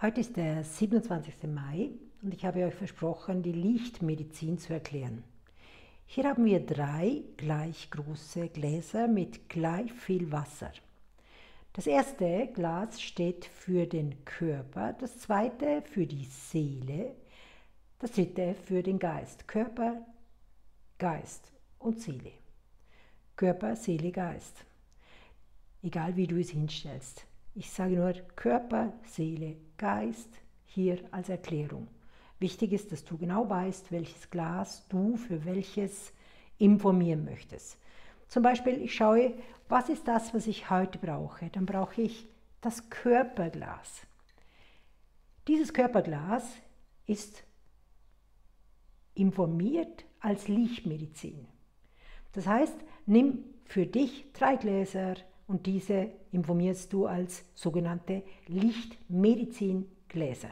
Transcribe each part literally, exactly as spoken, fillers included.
Heute ist der siebenundzwanzigste Mai und ich habe euch versprochen, die Lichtmedizin zu erklären. Hier haben wir drei gleich große Gläser mit gleich viel Wasser. Das erste Glas steht für den Körper, das zweite für die Seele, das dritte für den Geist. Körper, Geist und Seele. Körper, Seele, Geist. Egal wie du es hinstellst. Ich sage nur Körper, Seele, Geist hier als Erklärung. Wichtig ist, dass du genau weißt, welches Glas du für welches informieren möchtest. Zum Beispiel, ich schaue, was ist das, was ich heute brauche? Dann brauche ich das Körperglas. Dieses Körperglas ist informiert als Lichtmedizin. Das heißt, nimm für dich drei Gläser und diese informierst du als sogenannte Lichtmedizingläser.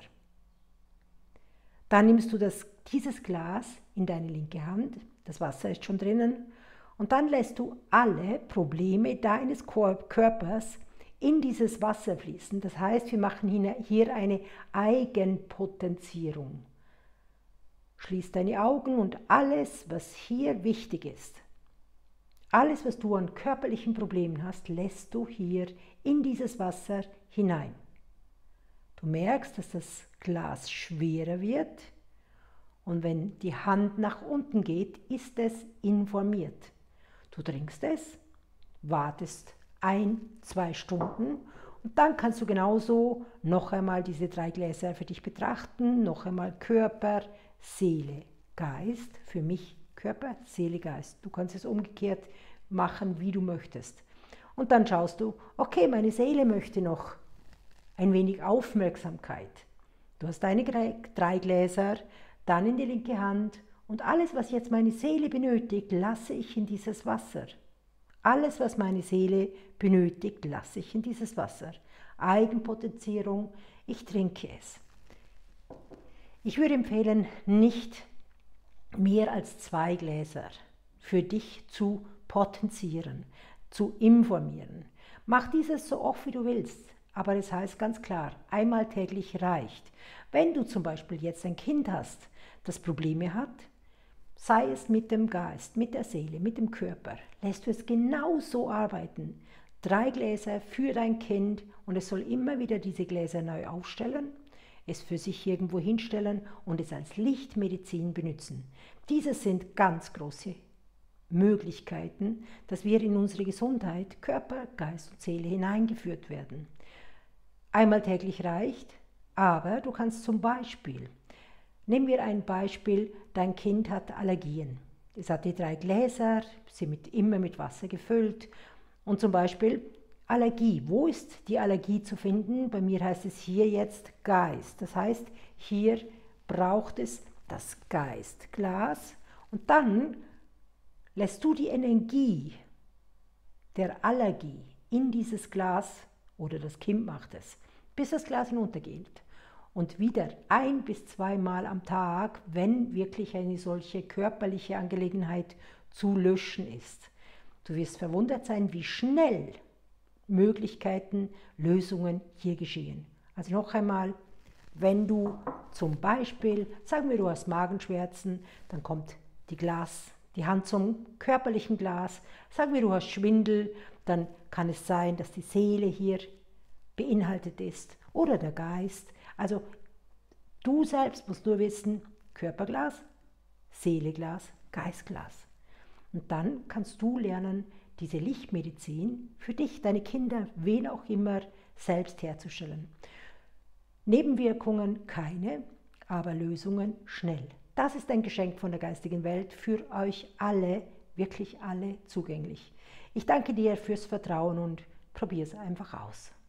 Dann nimmst du das, dieses Glas in deine linke Hand, das Wasser ist schon drinnen, und dann lässt du alle Probleme deines Körpers in dieses Wasser fließen. Das heißt, wir machen hier eine Eigenpotenzierung. Schließ deine Augen und alles, was hier wichtig ist, alles, was du an körperlichen Problemen hast, lässt du hier in dieses Wasser hinein. Du merkst, dass das Glas schwerer wird und wenn die Hand nach unten geht, ist es informiert. Du trinkst es, wartest ein, zwei Stunden und dann kannst du genauso noch einmal diese drei Gläser für dich betrachten, noch einmal Körper, Seele, Geist, für mich Körper, Seele, Geist. Du kannst es umgekehrt machen, wie du möchtest. Und dann schaust du, okay, meine Seele möchte noch ein wenig Aufmerksamkeit. Du hast deine drei Gläser, dann in die linke Hand und alles, was jetzt meine Seele benötigt, lasse ich in dieses Wasser. Alles, was meine Seele benötigt, lasse ich in dieses Wasser. Eigenpotenzierung, ich trinke es. Ich würde empfehlen, nicht mehr als zwei Gläser für dich zu potenzieren, zu informieren. Mach dieses so oft wie du willst, aber es heißt ganz klar, einmal täglich reicht. Wenn du zum Beispiel jetzt ein Kind hast, das Probleme hat, sei es mit dem Geist, mit der Seele, mit dem Körper, lässt du es genauso arbeiten. Drei Gläser für dein Kind und es soll immer wieder diese Gläser neu aufstellen, es für sich irgendwo hinstellen und es als Lichtmedizin benutzen. Diese sind ganz große Möglichkeiten, dass wir in unsere Gesundheit, Körper, Geist und Seele hineingeführt werden. Einmal täglich reicht, aber du kannst zum Beispiel, nehmen wir ein Beispiel, dein Kind hat Allergien. Es hat die drei Gläser, sie mit, immer mit Wasser gefüllt und zum Beispiel Allergie. Wo ist die Allergie zu finden? Bei mir heißt es hier jetzt Geist. Das heißt, hier braucht es das Geistglas und dann lässt du die Energie der Allergie in dieses Glas, oder das Kind macht es, bis das Glas hinuntergeht. Und wieder ein bis zweimal am Tag, wenn wirklich eine solche körperliche Angelegenheit zu löschen ist. Du wirst verwundert sein, wie schnell Möglichkeiten, Lösungen hier geschehen. Also noch einmal, wenn du zum Beispiel, sagen wir, du hast Magenschmerzen, dann kommt die Glas, die Hand zum körperlichen Glas. Sagen wir, du hast Schwindel, dann kann es sein, dass die Seele hier beinhaltet ist oder der Geist. Also du selbst musst nur wissen, Körperglas, Seeleglas, Geistglas. Und dann kannst du lernen, diese Lichtmedizin für dich, deine Kinder, wen auch immer, selbst herzustellen. Nebenwirkungen keine, aber Lösungen schnell. Das ist ein Geschenk von der geistigen Welt, für euch alle, wirklich alle zugänglich. Ich danke dir fürs Vertrauen und probier es einfach aus.